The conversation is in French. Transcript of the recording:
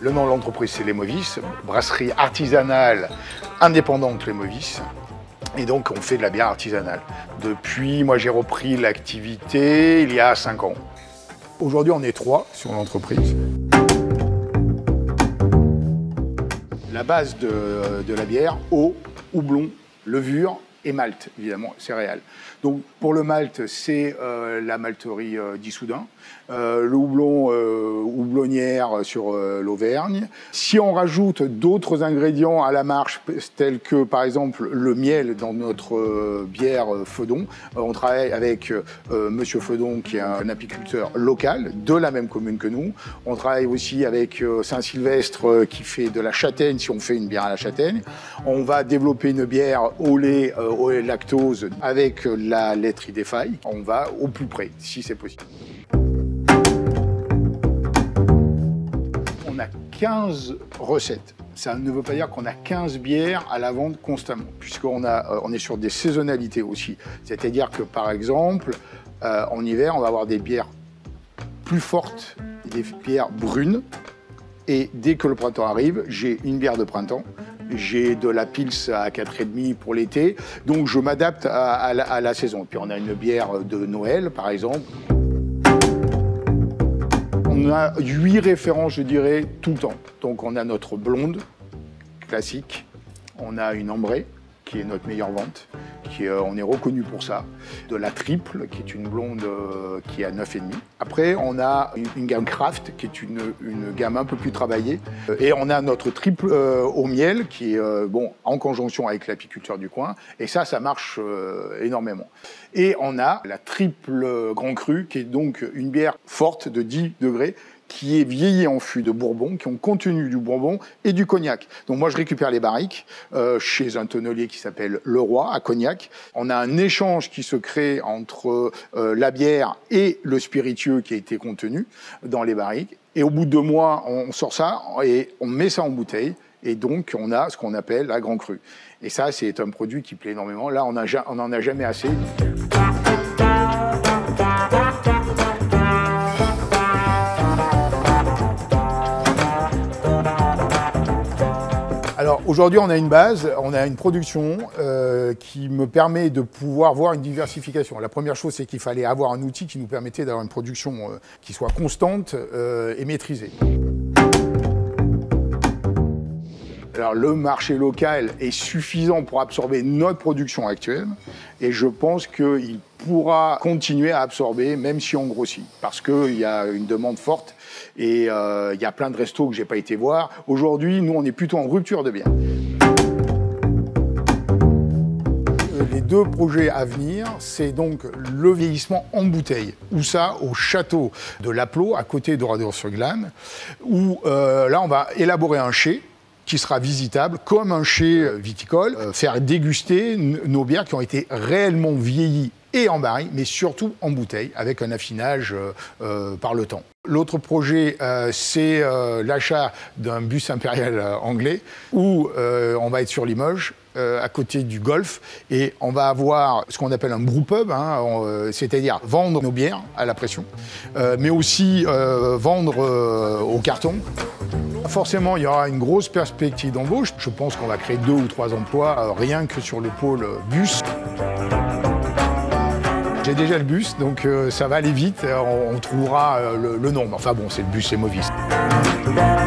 Le nom de l'entreprise, c'est Les Movis, brasserie artisanale indépendante Les Movis. Et donc, on fait de la bière artisanale. Depuis, moi, j'ai repris l'activité il y a 5 ans. Aujourd'hui, on est 3 sur l'entreprise. La base de la bière, eau, houblon, levure et malt, évidemment, céréales. Donc, pour le malt, c'est la malterie d'Issoudun. Le houblon, houblonnière sur l'Auvergne. Si on rajoute d'autres ingrédients à la marche, tels que par exemple le miel dans notre bière Feudon, on travaille avec Monsieur Feudon, qui est un apiculteur local de la même commune que nous. On travaille aussi avec Saint-Sylvestre, qui fait de la châtaigne, si on fait une bière à la châtaigne. On va développer une bière au lait, au lactose, avec la laiterie des Failles. On va au plus près, si c'est possible. On a 15 recettes. Ça ne veut pas dire qu'on a 15 bières à la vente constamment, puisqu'on est sur des saisonnalités aussi. C'est-à-dire que, par exemple, en hiver, on va avoir des bières plus fortes, des bières brunes. Et dès que le printemps arrive, j'ai une bière de printemps. J'ai de la Pils à 4,5 pour l'été. Donc, je m'adapte à la saison. Puis, on a une bière de Noël, par exemple. On a 8 références, je dirais, tout le temps. Donc, on a notre blonde, classique. On a une ambrée, qui est notre meilleure vente. On est reconnu pour ça. De la triple, qui est une blonde qui est à 9,5. Après, on a une gamme craft, qui est une gamme un peu plus travaillée. Et on a notre triple au miel, qui est en conjonction avec l'apiculteur du coin. Et ça marche énormément. Et on a la triple grand cru, qui est donc une bière forte de 10 degrés, qui est vieillie en fût de Bourbon, qui ont contenu du Bourbon et du Cognac. Donc moi, je récupère les barriques chez un tonnelier qui s'appelle Leroy, à Cognac. On a un échange qui se crée entre la bière et le spiritueux qui a été contenu dans les barriques. Et au bout de 2 mois, on sort ça et on met ça en bouteille. Et donc, on a ce qu'on appelle la Grand Cru. Et ça, c'est un produit qui plaît énormément. Là, on n'en a jamais assez. Alors aujourd'hui, on a une base, on a une production qui me permet de pouvoir voir une diversification. La première chose, c'est qu'il fallait avoir un outil qui nous permettait d'avoir une production qui soit constante et maîtrisée. Alors, le marché local est suffisant pour absorber notre production actuelle et je pense qu'il pourra continuer à absorber même si on grossit parce qu'il y a une demande forte et il y a plein de restos que je n'ai pas été voir. Aujourd'hui, nous, on est plutôt en rupture de bière. Les 2 projets à venir, c'est donc le vieillissement en bouteille. Où ça, au château de Lapleau, à côté d'Oradour-sur-Glane, où là, on va élaborer un chai qui sera visitable comme un chai viticole, faire déguster nos bières qui ont été réellement vieillies et en baril, mais surtout en bouteille, avec un affinage par le temps. L'autre projet, c'est l'achat d'un bus impérial anglais, où on va être sur Limoges, à côté du golf, et on va avoir ce qu'on appelle un brewpub, c'est-à-dire vendre nos bières à la pression, mais aussi vendre au carton. Forcément, il y aura une grosse perspective d'embauche. Je pense qu'on va créer 2 ou 3 emplois, rien que sur le pôle bus. J'ai déjà le bus, donc ça va aller vite, on trouvera le nombre. Enfin bon, c'est le bus Les Movis.